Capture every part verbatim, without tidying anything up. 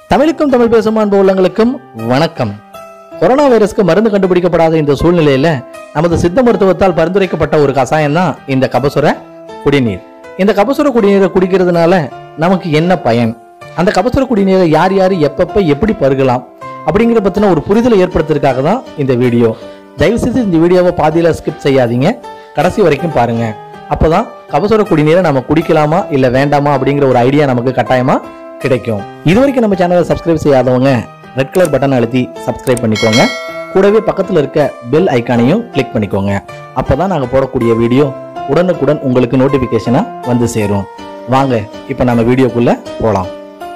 தமிழுக்கும் தமிழ் பேசும் அன்பு உள்ளங்களுக்கும் வணக்கம். கொரோனா வைரஸ்க்கு மருந்து கண்டுபிடிக்கப்படாத இந்த சூழ்நிலையில நமது சித்த மருத்துவத்தால் பரிந்துரைக்கப்பட்ட ஒரு கசாயம் தான் இந்த கபசுர குடிநீர். இந்த கபசுர குடிநீரை குடிக்கிறதுனால நமக்கு என்ன பயன், அந்த கபசுர குடிநீரை யார் யார் எப்பப்ப எப்படி பருகலாம் அப்படிங்கிற பத்தின ஒரு புரிதலை ஏற்படுத்துறதுக்காக தான் இந்த வீடியோ. தயவு செய்து இந்த வீடியோவை பாதியில ஸ்கிப் செய்யாதீங்க, கடைசி வரைக்கும் பாருங்க. அப்பதான் கபசுர குடிநீரை நம்ம குடிக்கலாமா இல்ல வேண்டாமா அப்படிங்கிற ஒரு ஐடியா நமக்கு கட்டாயமா கிடைக்கும். இதுவரைக்கும் நம்ம சேனலை சப்ஸ்கிரைப் செய்யாதவங்க ரெட் கலர் பட்டன் அழுத்தி சப்ஸ்கிரைப் பண்ணிக்கோங்க. கூடவே பக்கத்துல இருக்க பெல் ஐக்கானையும் கிளிக் பண்ணிக்கோங்க. அப்பதான் நாங்க போடக்கூடிய வீடியோ உடனுக்குடன் உங்களுக்கு நோட்டிபிகேஷனா வந்து சேரும். வாங்க இப்ப நம்ம வீடியோக்குள்ள போலாம்.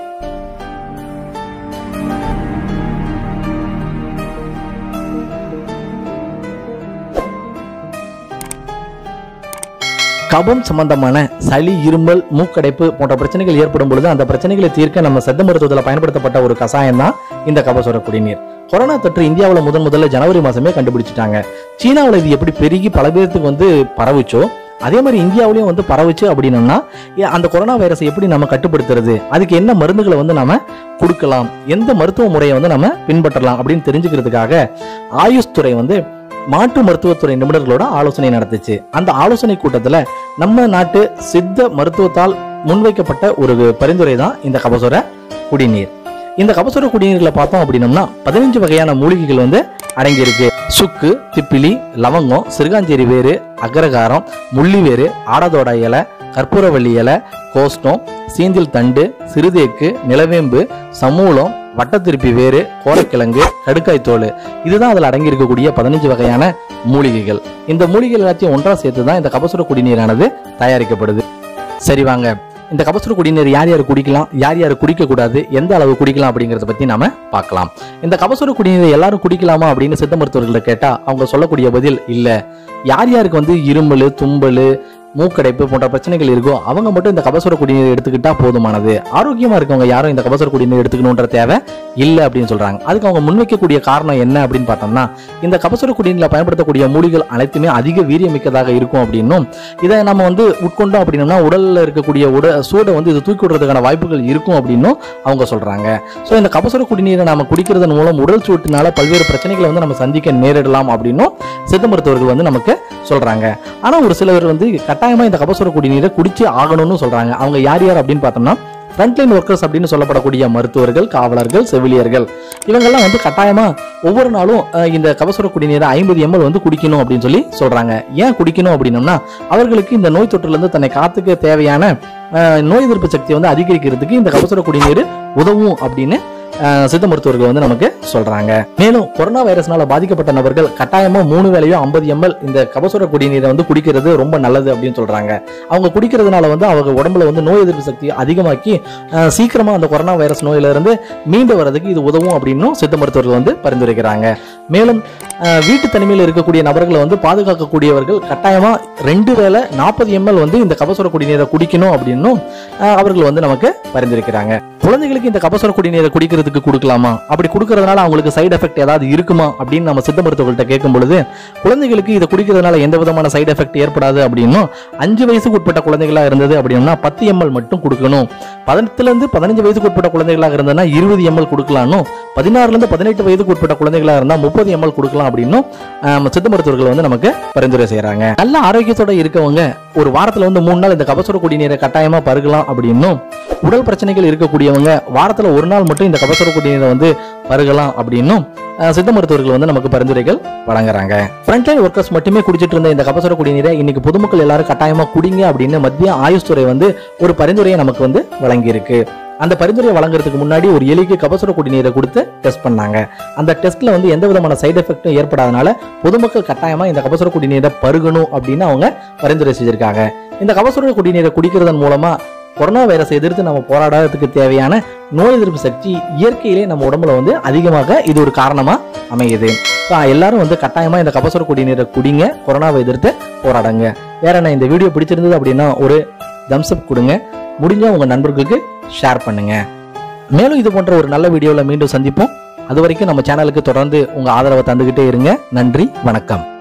கபம் சம்பந்தமான சளி, இருமல், மூக்கடைப்பு போன்ற பிரச்சனைகள் ஏற்படும் பொழுது அந்த பிரச்சனைகளை தீர்க்க நம்ம சித்த மருத்துவத்தில் பயன்படுத்தப்பட்ட ஒரு கசாயம் தான் இந்த கபசுர குடிநீர். கொரோனா தொற்று இந்தியாவில் முதன் முதல்ல ஜனவரி மாசமே கண்டுபிடிச்சிட்டாங்க. சீனாவில் இது எப்படி பெருகி பல பேருக்கு வந்து பரவுச்சோ அதே மாதிரி இந்தியாவிலையும் வந்து பரவுச்சு. அப்படின்னா அந்த கொரோனா வைரஸை எப்படி நம்ம கட்டுப்படுத்துறது, அதுக்கு என்ன மருந்துகளை வந்து நம்ம கொடுக்கலாம், எந்த மருத்துவ முறையை வந்து நம்ம பின்பற்றலாம் அப்படின்னு தெரிஞ்சுக்கிறதுக்காக ஆயுஷ் துறை வந்து மாற்று மருத்துவத்துறை நிபுணர்களோட ஆலோசனை நடத்துச்சு. அந்த ஆலோசனை கூட்டத்துல நம்ம நாட்டு சித்த மருத்துவத்தால் முன்வைக்கப்பட்ட ஒரு பரிந்துரை தான் இந்த கபசுர குடிநீர். இந்த கபசுர குடிநீர்களை பார்த்தோம் அப்படின்னம்னா பதினஞ்சு வகையான மூலிகைகள் வந்து அடங்கியிருக்கு. சுக்கு, திப்பிலி, லவங்கம், சிறுகாஞ்சேரி வேறு, அகரகாரம், முள்ளிவேறு, ஆடதோட இலை, கற்பூரவள்ளி இலை, கோஷ்டம், சீந்தில் தண்டு, சிறுதேக்கு, நிலவேம்பு, சமூலம், வட்டத்திருப்பி வேறு, கோரக்கிழங்கு, கடுக்காய் தோல், இதுதான் அதில் அடங்கி இருக்கக்கூடிய பதினஞ்சு வகையான மூலிகைகள். இந்த மூலிகைகள் எல்லாத்தையும் ஒன்றா சேர்த்து தான் இந்த கபசுர குடிநீரானது தயாரிக்கப்படுது. சரி வாங்க, இந்த கபசுர குடிநீர் யார் யார் குடிக்கலாம், யார் யார் குடிக்க கூடாது, எந்த அளவு குடிக்கலாம் அப்படிங்கறத பத்தி நாம பார்க்கலாம். இந்த கபசுர குடிநீரை எல்லாரும் குடிக்கலாமா அப்படின்னு சித்த மருத்துவர்களை கேட்டா அவங்க சொல்லக்கூடிய பதில் இல்ல. யார் யாருக்கு வந்து இருமல், தும்பல், மூக்கடைப்பு போன்ற பிரச்சனைகள் இருக்கோ அவங்க மட்டும் இந்த கபசுர குடிநீர் எடுத்துக்கிட்டா போதுமானது. ஆரோக்கியமா இருக்கவங்க யாரும் இந்த கபசுர குடிநீர் எடுத்துக்கணுன்ற தேவை இல்லை அப்படின்னு சொல்றாங்க. அதுக்கு அவங்க முன்வைக்கக்கூடிய காரணம் என்ன அப்படின்னு பார்த்தோம்னா, இந்த கபசுர குடிநீர்ல பயன்படுத்தக்கூடிய மூலிகள் அனைத்துமே அதிக வீரியமிக்கதாக இருக்கும் அப்படின்னும், இதை நம்ம வந்து உட்கொண்டோம் அப்படின்னா உடல்ல இருக்கக்கூடிய உட சூடை வந்து இது தூக்கி விடுறதுக்கான வாய்ப்புகள் இருக்கும் அப்படின்னும் அவங்க சொல்றாங்க. ஸோ இந்த கபசுர குடிநீரை நம்ம குடிக்கிறதன் மூலம் உடல் சூட்டினால பல்வேறு பிரச்சனைகளை வந்து நம்ம சந்திக்க நேரிடலாம் அப்படின்னும் சித்த மருத்துவர்கள் வந்து நமக்கு சொல்றாங்க. ஆனா ஒரு சிலர் வந்து கட்டாயமா இந்த கபசுர குடிநீரை குடிச்சு ஆகணும்னு சொல்றாங்க. அவங்க யார் யார் அப்படின்னு பார்த்தோம்னா ஃப்ரண்ட்லைன் ஒர்க்கர்ஸ் அப்படின்னு சொல்லப்படக்கூடிய மருத்துவர்கள், காவலர்கள், செவிலியர்கள், இவங்கெல்லாம் வந்து கட்டாயமா ஒவ்வொரு நாளும் இந்த கபசுர குடிநீரை ஐம்பது எம்எல் வந்து குடிக்கணும் அப்படின்னு சொல்லி சொல்றாங்க. ஏன் குடிக்கணும் அப்படின்னம்னா அவர்களுக்கு இந்த நோய் தொற்றுல இருந்து தன்னை காத்துக்க தேவையான நோய் எதிர்ப்பு சக்தியை வந்து அதிகரிக்கிறதுக்கு இந்த கபசுர குடிநீர் உதவும் அப்படின்னு சித்த மருத்துவர்கள் வந்து நமக்கு சொல்றாங்க. மேலும் கொரோனா வைரஸ்னால பாதிக்கப்பட்ட நபர்கள் கட்டாயமா மூணு வேளையோ ஐம்பது எம்எல் இந்த கபசுர குடிநீரை வந்து குடிக்கிறது ரொம்ப நல்லது அப்படின்னு சொல்றாங்க. அவங்க குடிக்கிறதுனால வந்து அவங்க உடம்புல வந்து நோய் எதிர்ப்பு சக்தியை அதிகமாக்கி சீக்கிரமா அந்த கொரோனா வைரஸ் நோயில இருந்து மீண்டு வர்றதுக்கு இது உதவும் அப்படின்னு சித்த மருத்துவர்கள் வந்து பரிந்துரைக்கிறாங்க. மேலும் வீட்டு தனிமையில் இருக்கக்கூடிய நபர்களை வந்து பாதுகாக்கக்கூடியவர்கள் கட்டாயமா ரெண்டு வேளை நாற்பது எம்எல் வந்து இந்த கபசுர குடிநீரை குடிக்கணும் அப்படின்னும் அவர்கள் வந்து நமக்கு பரிந்துரைக்கிறாங்க. குழந்தைகளுக்கு இந்த கபசுர குடிநீரை குடிக்கிறதுக்கு கொடுக்கலாமா, அப்படி கொடுக்கறதுனால அவங்களுக்கு சைடு எஃபெக்ட் ஏதாவது இருக்குமா அப்படின்னு நம்ம சித்த மருத்துவர்கள்ட்ட கேட்கும் பொழுது குழந்தைகளுக்கு இதை குடிக்கிறதுனால எந்த விதமான சைடு எஃபெக்ட் ஏற்படாது அப்படின்னும், அஞ்சு வயசுக்கு உட்பட்ட குழந்தைகளா இருந்தது அப்படின்னா பத்து எம்எல் மட்டும் கொடுக்கணும், பதினெட்டுல இருந்து பதினஞ்சு வயசுக்கு உட்பட்ட குழந்தைகளாக இருந்ததுன்னா இருபது எம்எல் கொடுக்கலாம்னு, பதினாறுல இருந்து பதினெட்டு வயதுக்கு உட்பட்ட குழந்தைகளா இருந்தா முப்பது எம்எல் கொடுக்கலாம் அப்படின்னு சித்த மருத்துவர்கள் வந்து நமக்கு பரிந்துரை செய்யறாங்க. நல்ல ஆரோக்கியத்தோட இருக்கவங்க ஒரு வாரத்துல வந்து மூணு நாள் இந்த கபசுர குடிநீரை கட்டாயமா பருகலாம் அப்படின்னும், உடல் பிரச்சனைகள் இருக்கக்கூடியவங்க வாரத்துல ஒரு நாள் மட்டும் இந்த கபசுர குடிநீரை வந்து பருகலாம் அப்படின்னும் சித்த மருத்துவர்கள் வந்து நமக்கு பரிந்துரைகள் வழங்குறாங்க. ஃப்ரண்ட்லைன் ஒர்க்கர்ஸ் மட்டுமே குடிச்சிட்டு இருந்த இந்த கபசுர குடிநீரை இன்னைக்கு பொதுமக்கள் எல்லாரும் கட்டாயமா குடிங்க அப்படின்னு மத்திய ஆயுஷ் துறை வந்து ஒரு பரிந்துரையை நமக்கு வந்து வழங்கி இருக்கு. அந்த பரிந்துரையை வழங்குறதுக்கு முன்னாடி ஒரு எலிக்கு கபசுர குடிநீரை கொடுத்து டெஸ்ட் பண்ணாங்க. அந்த டெஸ்ட்ல வந்து எந்த விதமான சைடு எஃபெக்டும் ஏற்படாதனால பொதுமக்கள் கட்டாயமா இந்த கபசுர குடிநீரை பருகணும் அப்படின்னு அவங்க பரிந்துரை செஞ்சிருக்காங்க. இந்த கபசுர குடிநீரை குடிக்கிறதன் மூலமா கொரோனா வைரஸை எதிர்த்து நம்ம போராடுறதுக்கு தேவையான நோய் எதிர்ப்பு சக்தி இயற்கையிலே நம்ம உடம்புல வந்து அதிகமாக இது ஒரு காரணமா அமையுது. ஸோ எல்லாரும் வந்து கட்டாயமா இந்த கபசுர குடிநீரை குடிங்க, கொரோனாவை எதிர்த்து போராடுங்க. வேற என்ன, இந்த வீடியோ பிடிச்சிருந்தது அப்படின்னா ஒரு தம்ஸ் அப் கொடுங்க, முடிஞ்சா உங்க நண்பர்களுக்கு ஷேர் பண்ணுங்க. மேலும் இது போன்ற ஒரு நல்ல வீடியோவில் மீண்டும் சந்திப்போம். அது வரைக்கும் நம்ம சேனலுக்கு தொடர்ந்து உங்க ஆதரவை தந்துகிட்டே இருங்க. நன்றி, வணக்கம்.